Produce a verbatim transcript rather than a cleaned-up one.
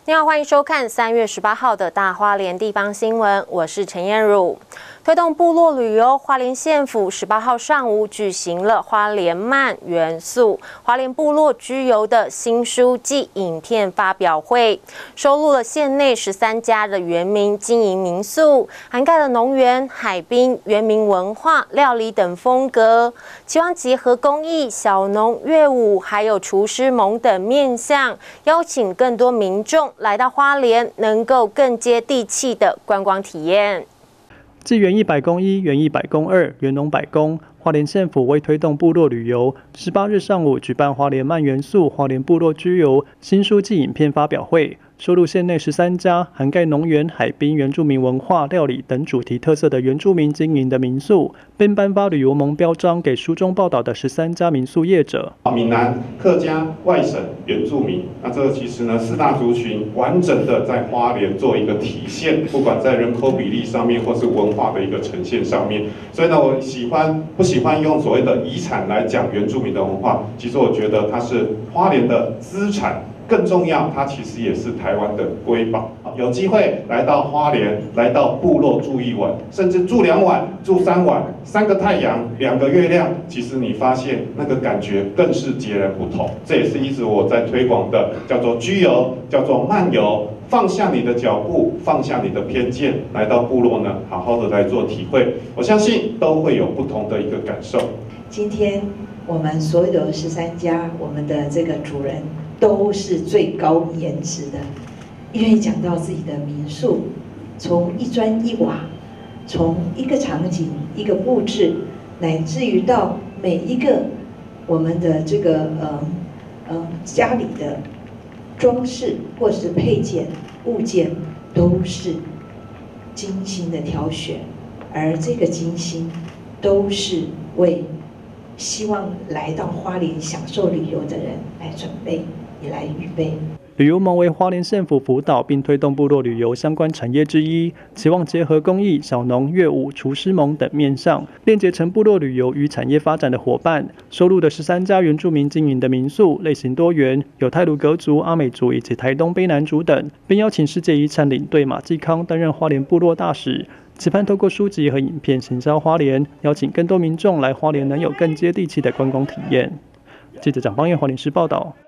你好，欢迎收看三月十八号的大花莲地方新闻，我是陈燕茹。推动部落旅游，花莲县府十八号上午举行了花莲慢元素花莲部落居游的新书暨影片发表会，收录了县内十三家的原民经营民宿，涵盖了农园、海滨、原民文化、料理等风格，期望结合公益、小农、乐舞，还有厨师盟等面向，邀请更多民众来到花莲，能够更接地气的观光体验。 继园艺百工一、园艺百工二、园农百工，花莲县府为推动部落旅游，十八日上午举办花莲慢元素花莲部落居游新书暨影片发表会，收录县内十三家涵盖农园、海滨、原住民文化、料理等主题特色的原住民经营的民宿，并颁发旅游盟标章给书中报道的十三家民宿业者。 闽南、客家、外省、原住民，那这个其实呢四大族群完整的在花莲做一个体现，不管在人口比例上面，或是文化的一个呈现上面。所以呢，我喜欢不喜欢用所谓的遗产来讲原住民的文化？其实我觉得它是花莲的资产。更重要，它其实也是台湾的瑰宝。有机会来到花莲，来到部落住一晚，甚至住两晚、住三晚，三个太阳，两个月亮，其实你发现那个感觉更是截然不同。这也是一直我在推广的，叫做居游，叫做慢游。放下你的脚步，放下你的偏见，来到部落呢，好好的来做体会。我相信都会有不同的一个感受。 今天我们所有的十三家，我们的这个主人。都是最高颜值的，愿意讲到自己的民宿，从一砖一瓦，从一个场景、一个布置，乃至于到每一个我们的这个呃呃家里的装饰或是配件物件，都是精心的挑选，而这个精心都是为希望来到花莲享受旅游的人来准备。来预备。 旅游盟为花莲县府辅导并推动部落旅游相关产业之一，期望结合公益、小农、乐舞、厨师盟等面向，链接成部落旅游与产业发展的伙伴。收录的十三家原住民经营的民宿，类型多元，有太鲁阁族、阿美族以及台东卑南族等，并邀请世界遗产领队马继康担任花莲部落大使。期盼透过书籍和影片行销花莲，邀请更多民众来花莲，能有更接地气的观光体验。记者蒋邦彦花莲市报道。